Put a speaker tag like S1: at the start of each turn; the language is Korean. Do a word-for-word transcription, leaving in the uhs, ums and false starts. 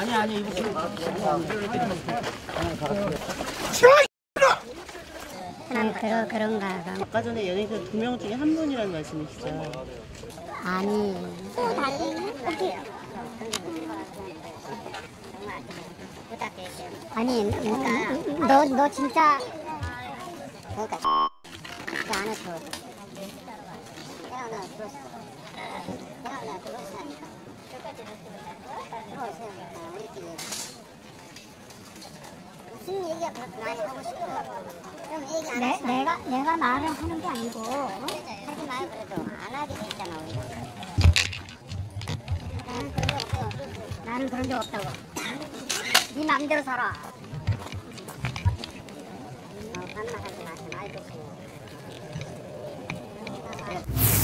S1: 아니 아니 이거
S2: 난 그러, 그런가 봐.
S3: 아까 전에 연예인들 두 명 중에 한 분이라는 말씀이시죠?
S2: 아니 아니 너, 너 진짜 그러니까 그거 안 해줘. 내가 오늘 들었어. 내가 오늘 들었으니까 들어오세요. 우리끼리 무슨 얘기가 그렇게 많이 하고 싶어. 그럼 얘기 안 해. 내가 내가 말을 하는 게 아니고 하지 말고 그래도 안 하게 돼 있잖아 우리가. 나는 그런 적 없어. 나는 그런 적 없다고. 네 마음대로 살아. 어, 반말하지 마세요. 알겠어요.